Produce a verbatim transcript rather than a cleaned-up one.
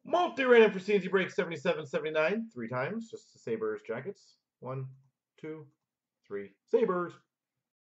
Multi-random for C and C break seventy-seven seventy-nine. Three times. Just the Sabres jackets. One, two, three. Sabres.